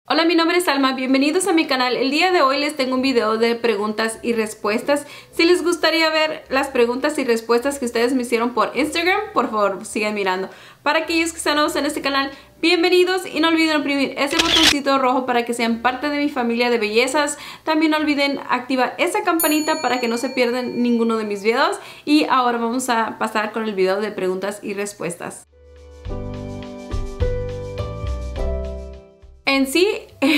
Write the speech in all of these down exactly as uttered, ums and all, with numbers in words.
Hola, mi nombre es Alma, bienvenidos a mi canal. El día de hoy les tengo un video de preguntas y respuestas. Si les gustaría ver las preguntas y respuestas que ustedes me hicieron por Instagram, por favor sigan mirando. Para aquellos que están nuevos en este canal, bienvenidos y no olviden oprimir ese botoncito rojo para que sean parte de mi familia de bellezas. También no olviden activar esa campanita para que no se pierdan ninguno de mis videos. Y ahora vamos a pasar con el video de preguntas y respuestas. En sí,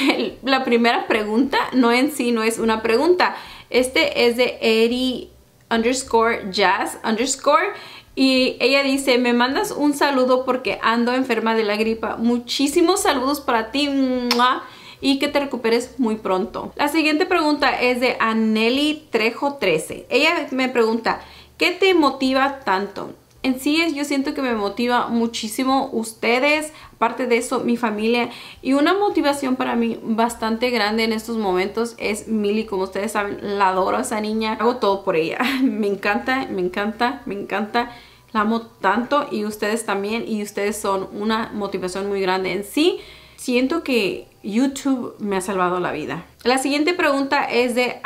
la primera pregunta, no en sí, no es una pregunta. Este es de Eddie underscore Jazz underscore. Y ella dice, me mandas un saludo porque ando enferma de la gripa. Muchísimos saludos para ti. ¡Mua! Y que te recuperes muy pronto. La siguiente pregunta es de Aneli Trejo trece. Ella me pregunta, ¿qué te motiva tanto? En sí, es, yo siento que me motiva muchísimo ustedes, aparte de eso, mi familia. Y una motivación para mí bastante grande en estos momentos es Millie. Como ustedes saben, la adoro a esa niña. Hago todo por ella. Me encanta, me encanta, me encanta. La amo tanto y ustedes también. Y ustedes son una motivación muy grande. En sí, siento que YouTube me ha salvado la vida. La siguiente pregunta es de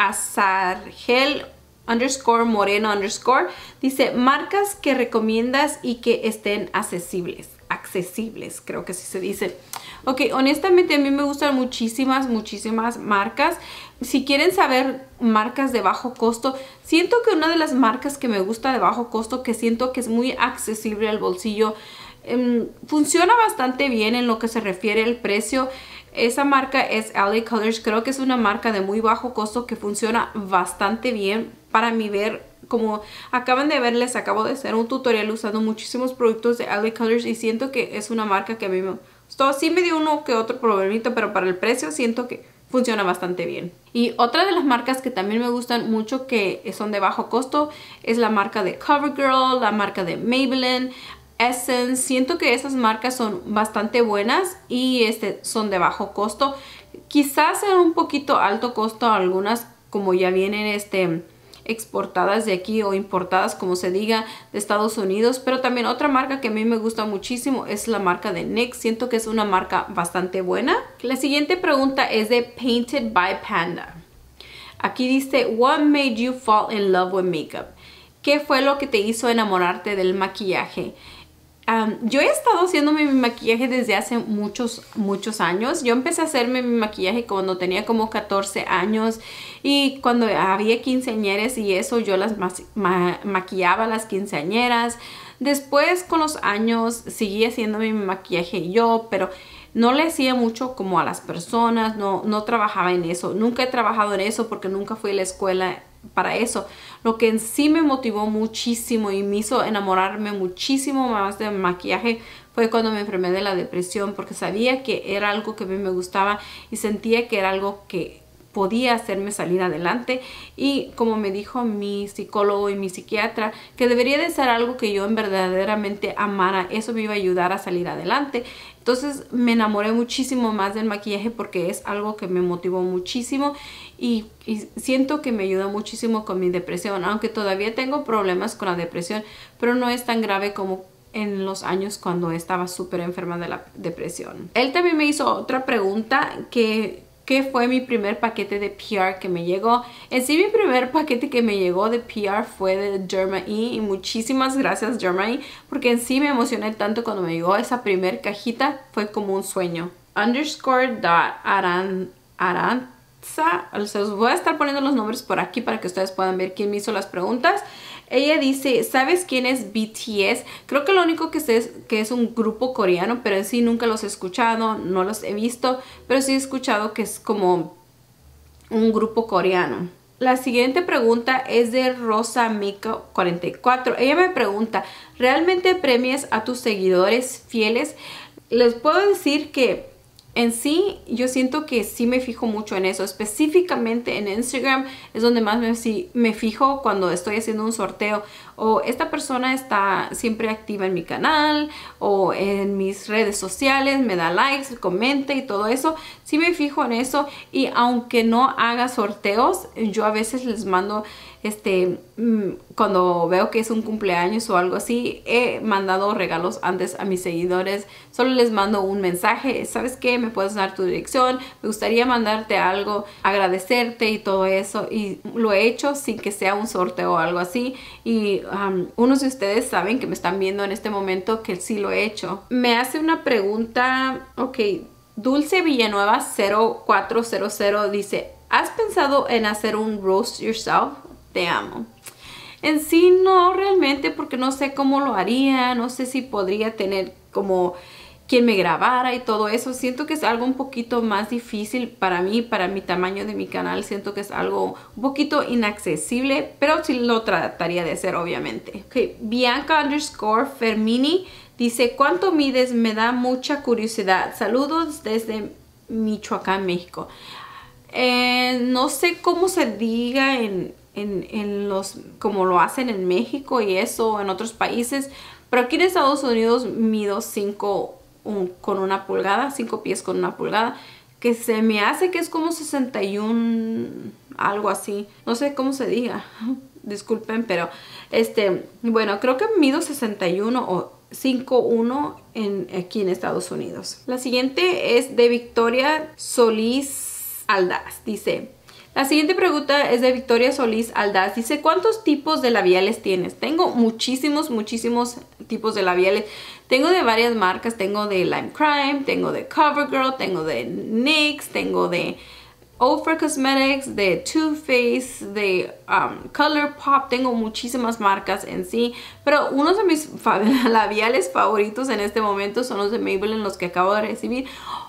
Azargel underscore Moreno underscore. Dice, marcas que recomiendas y que estén accesibles. Accesibles, creo que así se dice. Ok, honestamente a mí me gustan muchísimas, muchísimas marcas. Si quieren saber marcas de bajo costo, siento que una de las marcas que me gusta de bajo costo, que siento que es muy accesible al bolsillo, um, funciona bastante bien en lo que se refiere al precio. Esa marca es L A Colors. Creo que es una marca de muy bajo costo que funciona bastante bien para mi ver. Como acaban de ver, les acabo de hacer un tutorial usando muchísimos productos de L A Colors y siento que es una marca que a mí me gustó. Sí me dio uno que otro problemito, pero para el precio siento que funciona bastante bien. Y otra de las marcas que también me gustan mucho, que son de bajo costo, es la marca de CoverGirl, la marca de Maybelline, Essence. Siento que esas marcas son bastante buenas y este, son de bajo costo. Quizás sean un poquito alto costo algunas, como ya vienen este, exportadas de aquí o importadas, como se diga, de Estados Unidos. Pero también otra marca que a mí me gusta muchísimo es la marca de N Y X. Siento que es una marca bastante buena. La siguiente pregunta es de Painted by Panda. Aquí dice, what made you fall in love with makeup? ¿Qué fue lo que te hizo enamorarte del maquillaje? Um, yo he estado haciéndome mi maquillaje desde hace muchos, muchos años. Yo empecé a hacerme mi maquillaje cuando tenía como catorce años. Y cuando había quinceañeras y eso, yo las ma ma maquillaba a las quinceañeras. Después, con los años, seguí haciéndome mi maquillaje yo, pero no le hacía mucho como a las personas. No, no trabajaba en eso. Nunca he trabajado en eso porque nunca fui a la escuela para eso. Lo que en sí me motivó muchísimo y me hizo enamorarme muchísimo más del maquillaje fue cuando me enfermé de la depresión, porque sabía que era algo que a mí me gustaba y sentía que era algo que podía hacerme salir adelante. Y como me dijo mi psicólogo y mi psiquiatra, que debería de ser algo que yo en verdaderamente amara. Eso me iba a ayudar a salir adelante. Entonces me enamoré muchísimo más del maquillaje porque es algo que me motivó muchísimo y, y siento que me ayuda muchísimo con mi depresión, aunque todavía tengo problemas con la depresión, pero no es tan grave como en los años cuando estaba súper enferma de la depresión. Él también me hizo otra pregunta, que ¿qué fue mi primer paquete de P R que me llegó? En sí, mi primer paquete que me llegó de P R fue de Derma E. Y muchísimas gracias, Derma E, porque en sí me emocioné tanto cuando me llegó esa primer cajita. Fue como un sueño. Underscore dot aran, aranza. Se los voy a estar poniendo los nombres por aquí para que ustedes puedan ver quién me hizo las preguntas. Ella dice, ¿sabes quién es B T S? Creo que lo único que sé es que es un grupo coreano, pero en sí nunca los he escuchado, no los he visto, pero sí he escuchado que es como un grupo coreano. La siguiente pregunta es de Rosa Mica cuarenta y cuatro. Ella me pregunta, ¿realmente premias a tus seguidores fieles? Les puedo decir que en sí, yo siento que sí me fijo mucho en eso. Específicamente en Instagram es donde más me, sí, me fijo cuando estoy haciendo un sorteo. O esta persona está siempre activa en mi canal o en mis redes sociales, me da likes, comenta y todo eso. Sí me fijo en eso, y aunque no haga sorteos, yo a veces les mando este cuando veo que es un cumpleaños o algo así, he mandado regalos antes a mis seguidores. Solo les mando un mensaje, ¿sabes qué? Me puedes dar tu dirección, me gustaría mandarte algo, agradecerte y todo eso. Y lo he hecho sin que sea un sorteo o algo así. Y um, unos de ustedes saben que me están viendo en este momento que sí lo he hecho. Me hace una pregunta, ok, Dulce Villanueva cero cuatro cero cero dice, ¿has pensado en hacer un roast yourself? Te amo. En sí no realmente, porque no sé cómo lo haría, no sé si podría tener como quien me grabara y todo eso. Siento que es algo un poquito más difícil para mí, para mi tamaño de mi canal. Siento que es algo un poquito inaccesible, pero sí lo trataría de hacer, obviamente. Ok, Bianca underscore Fermini dice, ¿cuánto mides? Me da mucha curiosidad. Saludos desde Michoacán, México. Eh, no sé cómo se diga en... En, en los, como lo hacen en México y eso, en otros países, pero aquí en Estados Unidos mido cinco con una pulgada, cinco pies con una pulgada, que se me hace que es como sesenta y uno, algo así, no sé cómo se diga, disculpen, pero este, bueno, creo que mido sesenta y uno o cinco uno en, aquí en Estados Unidos. La siguiente es de Victoria Solís Aldaz, dice... La siguiente pregunta es de Victoria Solís Aldaz. Dice, ¿cuántos tipos de labiales tienes? Tengo muchísimos, muchísimos tipos de labiales. Tengo de varias marcas. Tengo de Lime Crime, tengo de CoverGirl, tengo de N Y X, tengo de Ofra Cosmetics, de Too Faced, de um, ColourPop. Tengo muchísimas marcas en sí. Pero uno de mis fa labiales favoritos en este momento son los de Maybelline, los que acabo de recibir.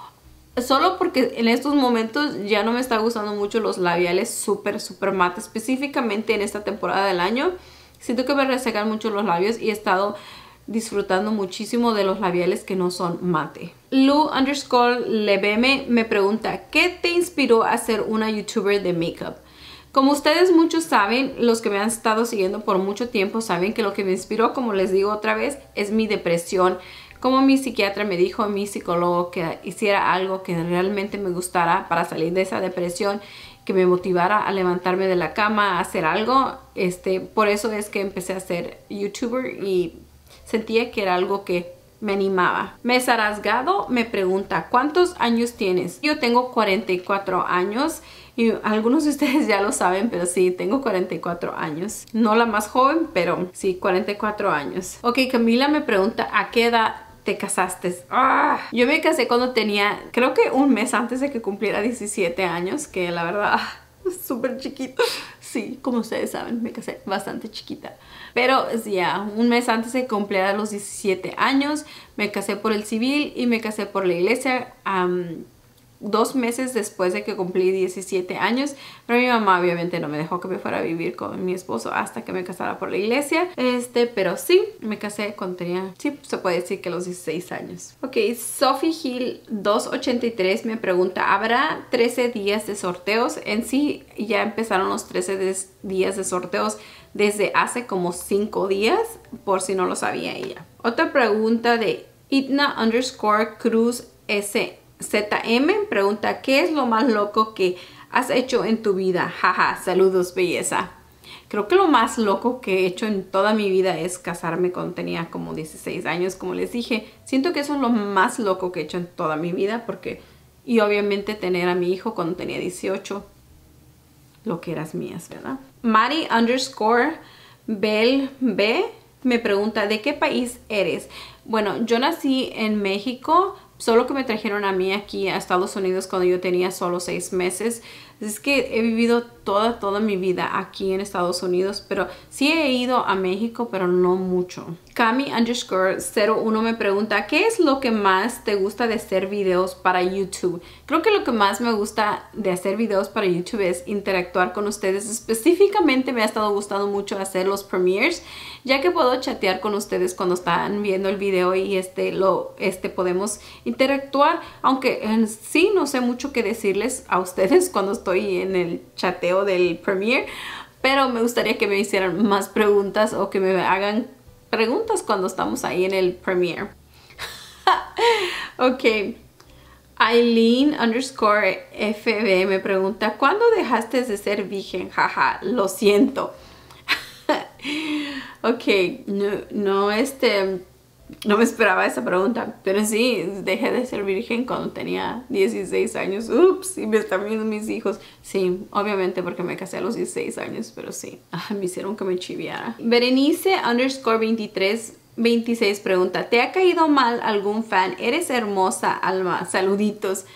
Solo porque en estos momentos ya no me está gustando mucho los labiales súper, súper mate. Específicamente en esta temporada del año. Siento que me resecan mucho los labios y he estado disfrutando muchísimo de los labiales que no son mate. Lu underscore Lebeme me pregunta, ¿qué te inspiró a ser una youtuber de makeup? Como ustedes muchos saben, los que me han estado siguiendo por mucho tiempo saben que lo que me inspiró, como les digo otra vez, es mi depresión. Como mi psiquiatra me dijo, mi psicólogo, que hiciera algo que realmente me gustara para salir de esa depresión, que me motivara a levantarme de la cama, a hacer algo. Este, por eso es que empecé a ser youtuber y sentía que era algo que me animaba. Mesa Rasgado me pregunta, ¿cuántos años tienes? Yo tengo cuarenta y cuatro años. Y algunos de ustedes ya lo saben, pero sí, tengo cuarenta y cuatro años. No la más joven, pero sí, cuarenta y cuatro años. Ok, Camila me pregunta, ¿a qué edad te casaste? ¡Ah! Yo me casé cuando tenía, creo que un mes antes de que cumpliera diecisiete años, que la verdad, es súper chiquito. Sí, como ustedes saben, me casé bastante chiquita. Pero ya, yeah, un mes antes de que cumpliera los diecisiete años, me casé por el civil y me casé por la iglesia. Um, Dos meses después de que cumplí diecisiete años, pero mi mamá obviamente no me dejó que me fuera a vivir con mi esposo hasta que me casara por la iglesia. Este, pero sí, me casé cuando tenía, sí, se puede decir que los dieciséis años. Ok, Sophie Hill dos ochenta y tres me pregunta, ¿habrá trece días de sorteos? En sí, ya empezaron los trece días de sorteos desde hace como cinco días, por si no lo sabía ella. Otra pregunta de Itna underscore Cruz S. Z M pregunta, ¿qué es lo más loco que has hecho en tu vida? Jaja, saludos, belleza. Creo que lo más loco que he hecho en toda mi vida es casarme cuando tenía como dieciséis años, como les dije. Siento que eso es lo más loco que he hecho en toda mi vida, porque y obviamente tener a mi hijo cuando tenía dieciocho, lo que eras mías, ¿verdad? Mari underscore Bell B me pregunta, ¿de qué país eres? Bueno, yo nací en México, solo que me trajeron a mí aquí a Estados Unidos cuando yo tenía solo seis meses. Es que he vivido toda, toda mi vida aquí en Estados Unidos, pero sí he ido a México, pero no mucho. Cami underscore cero uno me pregunta, ¿qué es lo que más te gusta de hacer videos para YouTube? Creo que lo que más me gusta de hacer videos para YouTube es interactuar con ustedes. Específicamente me ha estado gustando mucho hacer los premieres, ya que puedo chatear con ustedes cuando están viendo el video y este, lo, este podemos interactuar, aunque en sí no sé mucho qué decirles a ustedes cuando estoy en el chateo del premiere, pero me gustaría que me hicieran más preguntas o que me hagan preguntas cuando estamos ahí en el premiere. Ok, Aileen underscore F B me pregunta, ¿cuándo dejaste de ser virgen? Jaja, lo siento. Ok, no, no, este, no me esperaba esa pregunta, pero sí, dejé de ser virgen cuando tenía dieciséis años. Ups, y me están viendo mis hijos. Sí, obviamente porque me casé a los dieciséis años, pero sí, ah, me hicieron que me chiviara. Berenice underscore veintitrés veintiséis pregunta, ¿te ha caído mal algún fan? Eres hermosa, Alma. Saluditos.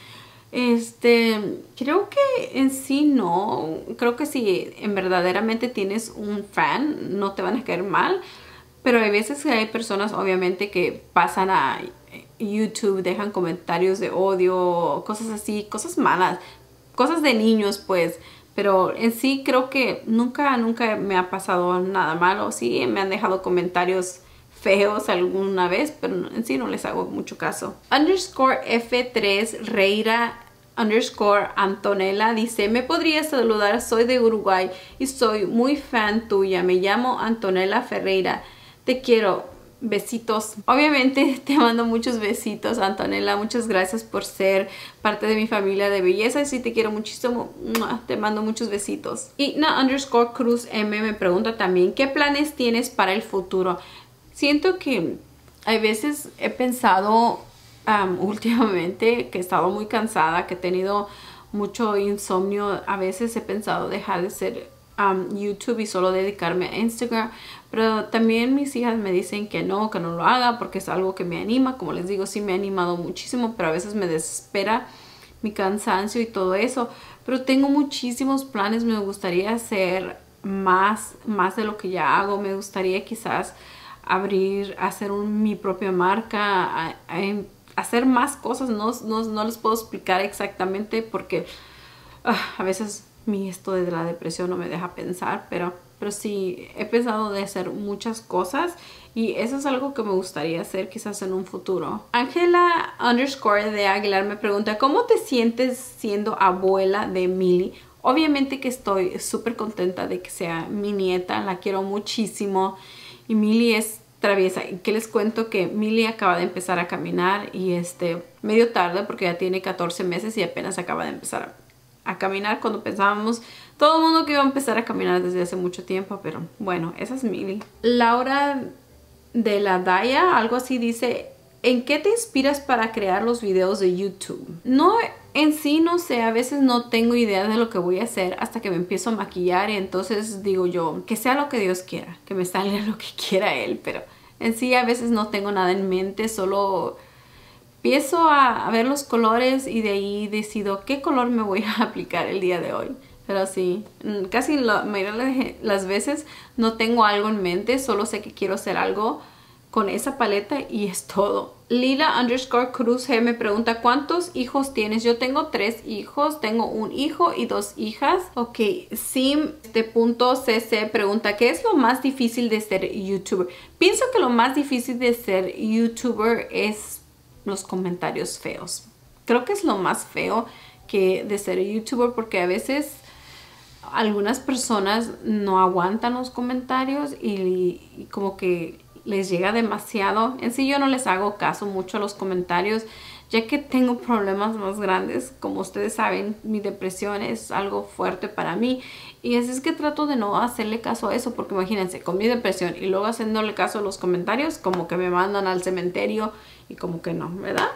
Este, creo que en sí no. Creo que si en verdaderamente tienes un fan, no te van a caer mal. Pero hay veces que hay personas, obviamente, que pasan a YouTube, dejan comentarios de odio, cosas así, cosas malas, cosas de niños, pues. Pero en sí creo que nunca, nunca me ha pasado nada malo. Sí, me han dejado comentarios feos alguna vez, pero en sí no les hago mucho caso. Underscore F tres Reira underscore Antonella dice, ¿me podrías saludar? Soy de Uruguay y soy muy fan tuya. Me llamo Antonella Ferreira. Te quiero. Besitos. Obviamente te mando muchos besitos, Antonella. Muchas gracias por ser parte de mi familia de belleza. Y sí, te quiero muchísimo. Te mando muchos besitos. Igna underscore Cruz M me pregunta también, ¿qué planes tienes para el futuro? Siento que hay veces he pensado um, últimamente que he estado muy cansada, que he tenido mucho insomnio. A veces he pensado dejar de ser um, YouTube y solo dedicarme a Instagram. Pero también mis hijas me dicen que no, que no lo haga porque es algo que me anima. Como les digo, sí me ha animado muchísimo, pero a veces me desespera mi cansancio y todo eso. Pero tengo muchísimos planes. Me gustaría hacer más, más de lo que ya hago. Me gustaría quizás abrir, hacer un, mi propia marca, a, a, a hacer más cosas. No, no, no les puedo explicar exactamente porque uh, a veces mi esto de la depresión no me deja pensar, pero, pero sí he pensado de hacer muchas cosas y eso es algo que me gustaría hacer quizás en un futuro. Ángela underscore de Aguilar me pregunta, ¿cómo te sientes siendo abuela de Millie? Obviamente que estoy súper contenta de que sea mi nieta, la quiero muchísimo. Y Millie es traviesa. ¿Qué les cuento? Que Millie acaba de empezar a caminar y este medio tarde porque ya tiene catorce meses y apenas acaba de empezar a, a caminar cuando pensábamos todo el mundo que iba a empezar a caminar desde hace mucho tiempo. Pero bueno, esa es Millie. Laura de la Daya, algo así dice, ¿en qué te inspiras para crear los videos de YouTube? No, en sí no sé, a veces no tengo idea de lo que voy a hacer hasta que me empiezo a maquillar y entonces digo yo, que sea lo que Dios quiera, que me salga lo que quiera Él, pero en sí a veces no tengo nada en mente, solo empiezo a, a ver los colores y de ahí decido qué color me voy a aplicar el día de hoy. Pero sí, casi la mayoría de las veces no tengo algo en mente, solo sé que quiero hacer algo con esa paleta y es todo. Lila underscore Cruz G me pregunta, ¿cuántos hijos tienes? Yo tengo tres hijos, tengo un hijo y dos hijas. Ok, Sim, este punto C C pregunta, ¿qué es lo más difícil de ser YouTuber? Pienso que lo más difícil de ser YouTuber es los comentarios feos. Creo que es lo más feo que de ser YouTuber porque a veces algunas personas no aguantan los comentarios y, y como que les llega demasiado. En sí yo no les hago caso mucho a los comentarios ya que tengo problemas más grandes. Como ustedes saben, mi depresión es algo fuerte para mí y así es que trato de no hacerle caso a eso porque imagínense, con mi depresión y luego haciéndole caso a los comentarios, como que me mandan al cementerio y como que no, ¿verdad?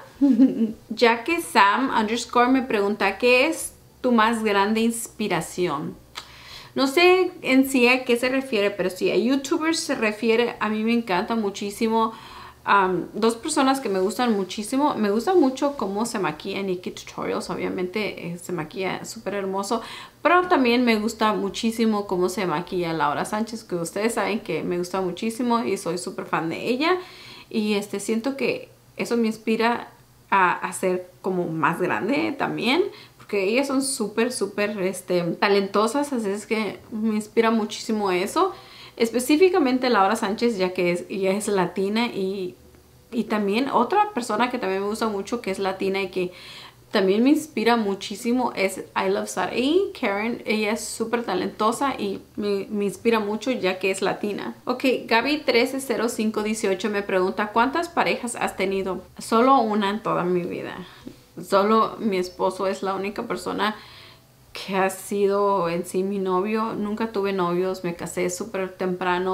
Ya que Sam underscore me pregunta, ¿qué es tu más grande inspiración? No sé en sí a qué se refiere, pero si a YouTubers se refiere, a mí me encanta muchísimo. Um, dos personas que me gustan muchísimo. Me gusta mucho cómo se maquilla Nikki Tutorials. Obviamente eh, se maquilla súper hermoso. Pero también me gusta muchísimo cómo se maquilla Laura Sánchez, que ustedes saben que me gusta muchísimo y soy súper fan de ella. Y este siento que eso me inspira a, a ser como más grande también. Porque ellas son súper, súper este, talentosas, así es que me inspira muchísimo eso. Específicamente Laura Sánchez, ya que es, ella es latina y, y también otra persona que también me gusta mucho que es latina y que también me inspira muchísimo es I Love Sari. Karen, ella es súper talentosa y me, me inspira mucho ya que es latina. Ok, Gaby trece cero cinco dieciocho me pregunta, ¿cuántas parejas has tenido? Solo una en toda mi vida. Solo mi esposo es la única persona que ha sido en sí mi novio. Nunca tuve novios, me casé súper temprano.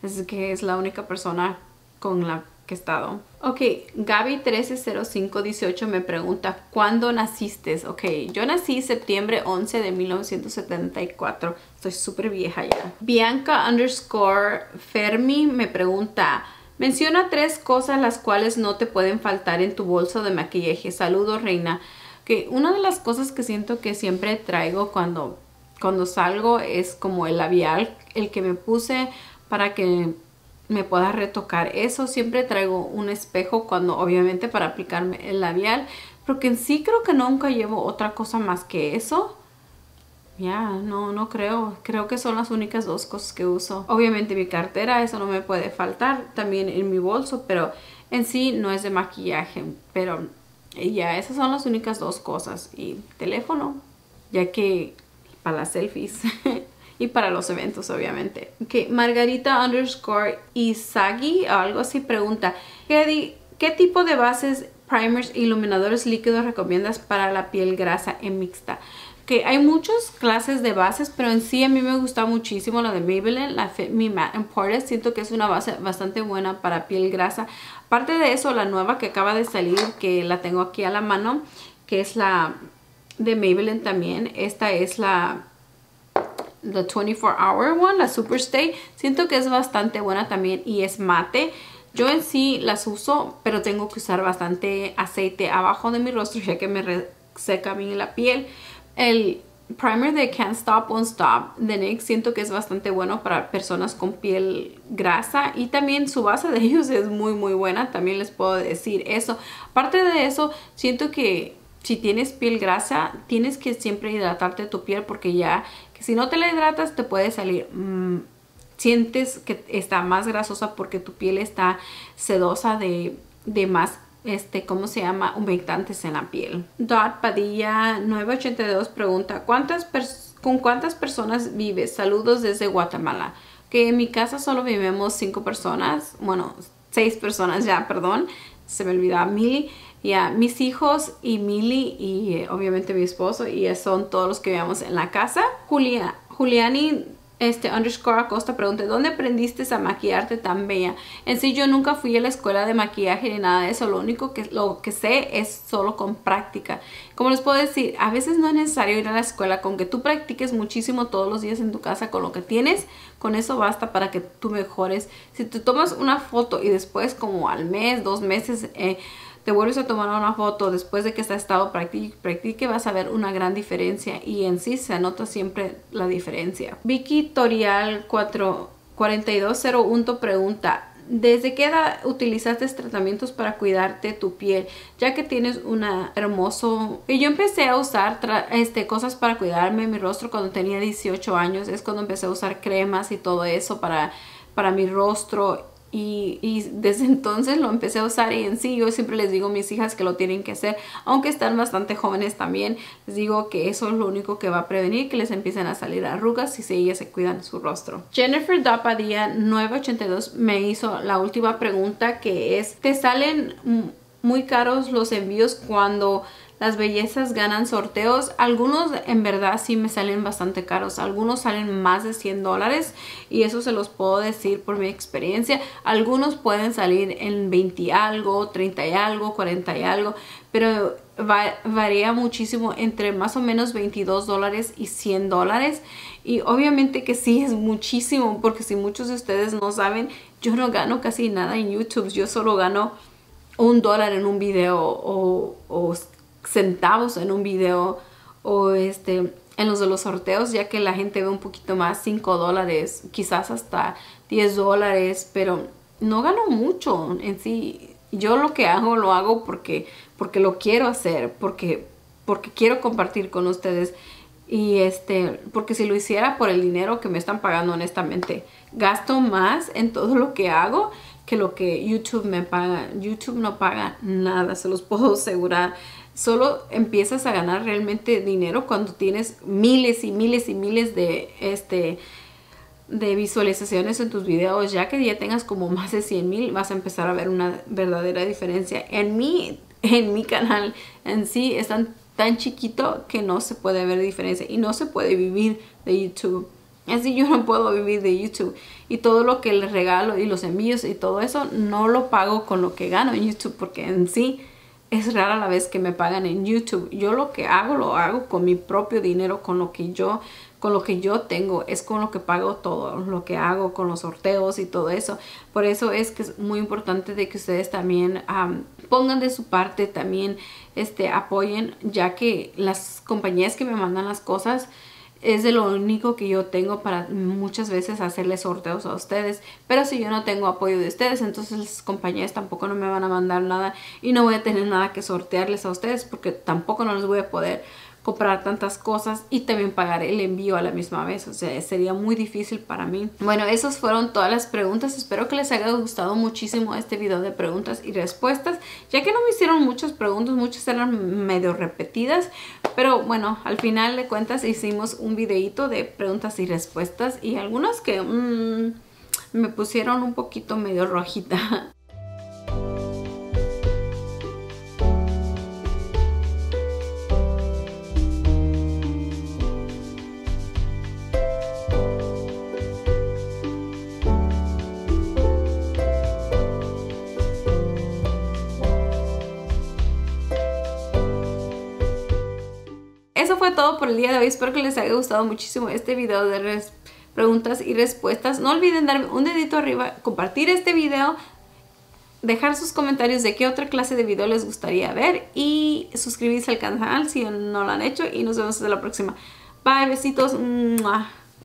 es que es la única persona con la que he estado. Ok, Gaby trece cero cinco dieciocho me pregunta, ¿cuándo naciste? Ok, yo nací septiembre once de mil novecientos setenta y cuatro. Estoy súper vieja ya. Bianca underscore Fermi me pregunta, menciona tres cosas las cuales no te pueden faltar en tu bolso de maquillaje. Saludos, reina. Que una de las cosas que siento que siempre traigo cuando, cuando salgo es como el labial, el que me puse para que me pueda retocar. Eso siempre traigo un espejo cuando obviamente para aplicarme el labial, porque en sí creo que nunca llevo otra cosa más que eso. Ya, yeah, no, no creo. Creo que son las únicas dos cosas que uso. Obviamente mi cartera, eso no me puede faltar. También en mi bolso, pero en sí no es de maquillaje. Pero ya, yeah, esas son las únicas dos cosas. Y teléfono, ya que para las selfies. Y para los eventos, obviamente. Ok, Margarita underscore Isagi, o algo así, pregunta, ¿qué, ¿qué tipo de bases, primers, iluminadores líquidos recomiendas para la piel grasa en mixta? Que hay muchas clases de bases, pero en sí a mí me gusta muchísimo la de Maybelline, la Fit Me Matte and Poreless. Siento que es una base bastante buena para piel grasa. Aparte de eso, la nueva que acaba de salir, que la tengo aquí a la mano, que es la de Maybelline también. Esta es la... The veinticuatro hour one, la Superstay. Siento que es bastante buena también y es mate. Yo en sí las uso, pero tengo que usar bastante aceite abajo de mi rostro ya que me reseca bien la piel. El primer de Can't Stop, Won't Stop de N Y X siento que es bastante bueno para personas con piel grasa. Y también su base de ellos es muy muy buena. También les puedo decir eso. Aparte de eso, siento que si tienes piel grasa, tienes que siempre hidratarte tu piel porque ya... que si no te la hidratas te puede salir, mmm, sientes que está más grasosa porque tu piel está sedosa de, de más, este, ¿cómo se llama? Humectantes en la piel. Dot Padilla nueve ochenta y dos pregunta, ¿cuántas ¿con cuántas personas vives? Saludos desde Guatemala. Que en mi casa solo vivimos cinco personas, bueno, seis personas ya, perdón, se me olvidaba Mili. Ya, yeah, mis hijos y Mili y eh, obviamente mi esposo y eh, son todos los que vivimos en la casa. Julia, Juliani este, underscore Acosta pregunta, ¿dónde aprendiste a maquillarte tan bella? En sí yo nunca fui a la escuela de maquillaje ni nada de eso. Lo único que, lo que sé es solo con práctica. Como les puedo decir, a veces no es necesario ir a la escuela. Con que tú practiques muchísimo todos los días en tu casa con lo que tienes, con eso basta para que tú mejores. Si tú tomas una foto y después como al mes, dos meses... Eh, te vuelves a tomar una foto después de que has estado practique, practique, vas a ver una gran diferencia y en sí se nota siempre la diferencia. Vicky Torial cuatro cuatro dos cero uno pregunta, ¿desde qué edad utilizaste tratamientos para cuidarte tu piel? Ya que tienes una hermoso... Y yo empecé a usar este, cosas para cuidarme mi rostro cuando tenía dieciocho años. Es cuando empecé a usar cremas y todo eso para, para mi rostro. Y, y desde entonces lo empecé a usar y en sí yo siempre les digo a mis hijas que lo tienen que hacer, aunque están bastante jóvenes también, les digo que eso es lo único que va a prevenir que les empiecen a salir arrugas si ellas se cuidan su rostro. Jennifer Dapadilla nueve ochenta y dos me hizo la última pregunta, que es, ¿te salen muy caros los envíos cuando las bellezas ganan sorteos? Algunos en verdad sí me salen bastante caros. Algunos salen más de cien dólares y eso se los puedo decir por mi experiencia. Algunos pueden salir en veinte y algo, treinta y algo, cuarenta y algo, pero va, varía muchísimo entre más o menos veintidós dólares y cien dólares. Y obviamente que sí es muchísimo, porque si muchos de ustedes no saben, yo no gano casi nada en YouTube. Yo solo gano un dólar en un video o, o centavos en un video o este en los de los sorteos, ya que la gente ve un poquito más, cinco dólares, quizás hasta diez dólares, pero no gano mucho en sí. Yo lo que hago lo hago porque porque lo quiero hacer, porque porque quiero compartir con ustedes y este porque si lo hiciera por el dinero que me están pagando, honestamente gasto más en todo lo que hago que lo que YouTube me paga. YouTube no paga nada, se los puedo asegurar. Solo empiezas a ganar realmente dinero cuando tienes miles y miles y miles de este de visualizaciones en tus videos. Ya que ya tengas como más de cien mil, vas a empezar a ver una verdadera diferencia. En mi, en mi canal en sí es tan, tan chiquito que no se puede ver diferencia y no se puede vivir de YouTube. Así yo no puedo vivir de YouTube. Y todo lo que les regalo y los envíos y todo eso, no lo pago con lo que gano en YouTube, porque en sí es rara la vez que me pagan en YouTube. Yo lo que hago, lo hago con mi propio dinero, con lo que yo, con lo que yo tengo, es con lo que pago todo, lo que hago con los sorteos y todo eso. Por eso es que es muy importante de que ustedes también um, pongan de su parte, también este, apoyen, ya que las compañías que me mandan las cosas es de lo único que yo tengo para muchas veces hacerles sorteos a ustedes. Pero si yo no tengo apoyo de ustedes, entonces las compañías tampoco no me van a mandar nada y no voy a tener nada que sortearles a ustedes, porque tampoco no les voy a poder comprar tantas cosas y también pagar el envío a la misma vez. O sea, sería muy difícil para mí. Bueno, esas fueron todas las preguntas. Espero que les haya gustado muchísimo este video de preguntas y respuestas, ya que no me hicieron muchas preguntas, muchas eran medio repetidas, pero bueno, al final de cuentas hicimos un videito de preguntas y respuestas y algunas que mmm, me pusieron un poquito medio rojita. Eso fue todo por el día de hoy. Espero que les haya gustado muchísimo este video de preguntas y respuestas. No olviden darme un dedito arriba, compartir este video, dejar sus comentarios de qué otra clase de video les gustaría ver y suscribirse al canal si no lo han hecho. Y nos vemos hasta la próxima. Bye, besitos. ¡Mua!